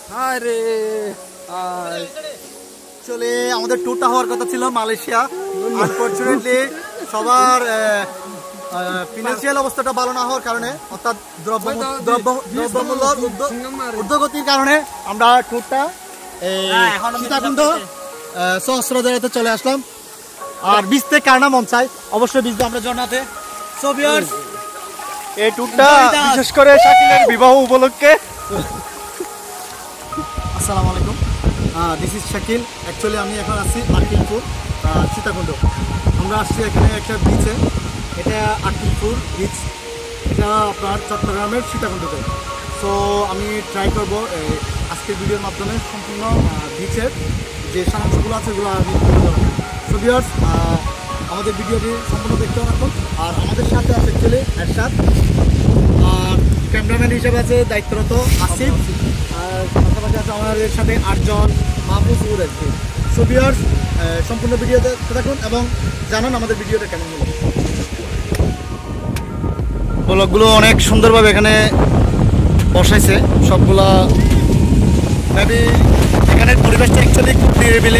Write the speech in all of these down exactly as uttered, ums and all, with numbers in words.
আরে চলে আমাদের ট্যুরটা হওয়ার কথা ছিল মালয়েশিয়া। আনফরচুনেটলি সবার ফিনান্সিয়াল অবস্থাটা ভালো না হওয়ার কারণে, অর্থাৎ দ্রব্য দ্রব্যমূল্যের ঊর্ধ্বগতির কারণে আমরা ট্যুরটা সীতাকুণ্ড সহস্রধারাতে চলে আসলাম। আর ভিজতে কার না মন চায়, অবশ্যই ভিজতে আমরা জন্নাতে। সো ভিউয়ার্স, এই ট্যুরটা বিশেষ করে শাকিলের বিবাহ উপলক্ষে। আসসালামু আলাইকুম, দিস ইজ শাকিল। অ্যাকচুয়ালি আমি এখন আসছি আকিলপুর সীতাকুণ্ড। আমরা আসছি এখানে একটা বিচে, এটা আকিলপুর বিচ, এটা আপনার চট্টগ্রামের সীতাকুণ্ডতে। সো আমি ট্রাই করব আজকের ভিডিওর মাধ্যমে সম্পূর্ণ বিচের যে সাহায্যগুলো আছে সেগুলো আমি তুলে ধরবো। সো ভিউয়ার্স, আমাদের ভিডিওটি সম্পূর্ণ দেখতে রাখুন। আর আমাদের সাথে আছে অ্যাকচুয়ালি এরশাদ, আর ক্যামেরাম্যান হিসেবে আছে দায়িত্বরত আসিফ, আর পাশাপাশি আছে আমাদের সাথে আটজন মাহফুজ আহমেদ। সো ভিউয়ার্স, সম্পূর্ণ ভিডিও দেখতে থাকুন এবং জানান আমাদের ভিডিওটা কেমন হলো। ব্লগগুলো অনেক সুন্দরভাবে এখানে বসাইছে সবগুলা। মেবি এখানের পরিবেশটা অ্যাকচুয়ালি খুব নিরিবিলি।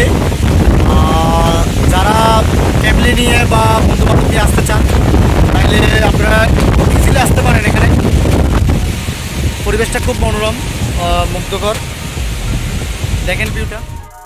যারা ফ্যামিলি নিয়ে বা বন্ধু বান্ধব নিয়ে আসতে চান তাহলে আপনারা ইজিলি আসতে পারেন। এখানে পরিবেশটা খুব মনোরম, মুগ্ধকর। দেখেন ভিউটা।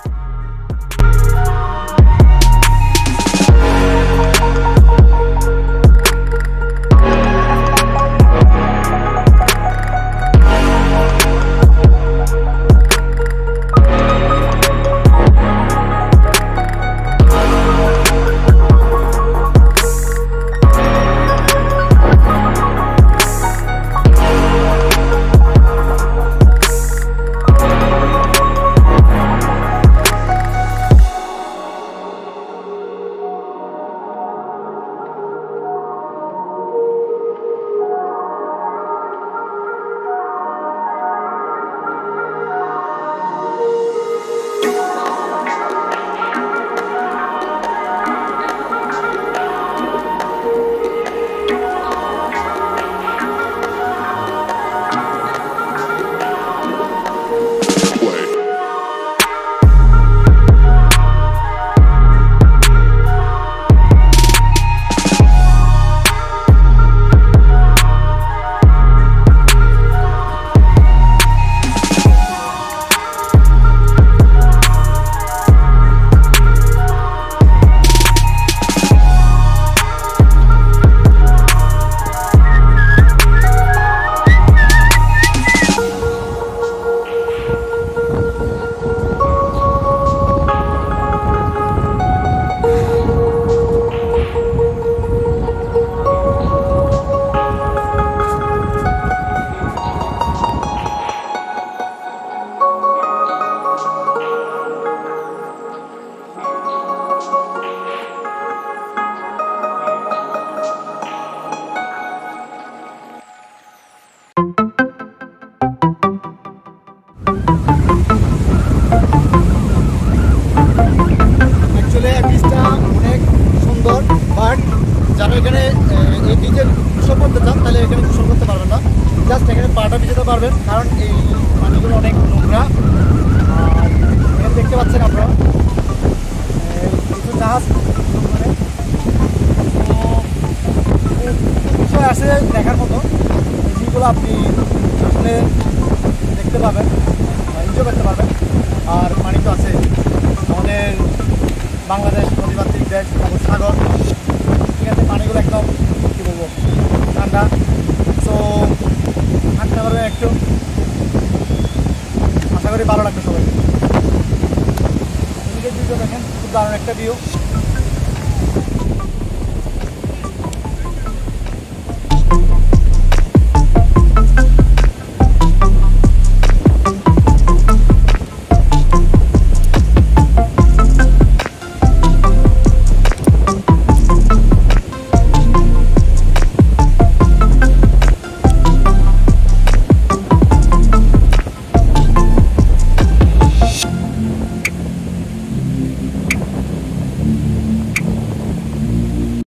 যারা এখানে এই বিচে গোসল করতে চান তাহলে এখানে গোসল করতে পারবেন না, জাস্ট এখানে পাটা ভিজাতে পারবেন, কারণ এই পানিগুলো অনেক নোংরা। আর এখানে দেখতে পাচ্ছেন আপনারা কিছু জাহাজ, বিষয় আছে দেখার মতো, যেগুলো আপনি আসলে দেখতে পাবেন, এনজয় করতে পারবেন। আর পানি তো আছে, আমাদের বাংলাদেশ নদীমাতৃক দেশ, সাগর, ঠিক আছে, পানিগুলো একদম কী বলবো ঠান্ডা। সো হাঁটতে পারবেন একটু, আশা করি ভালো লাগবে সবাই। এদিকে ভিউটা দেখেন, খুব দারুণ একটা ভিউ।